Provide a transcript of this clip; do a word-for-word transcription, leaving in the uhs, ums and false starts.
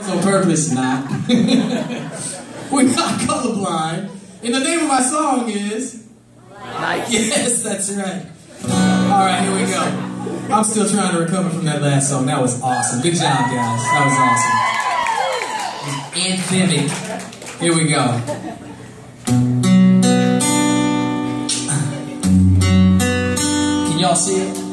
On purpose, not. We're not colorblind. And the name of my song is... Nice. Yes, that's right. Alright, here we go. I'm still trying to recover from that last song. That was awesome. Good job, guys. That was awesome. Anthemic. Here we go. Can y'all see it?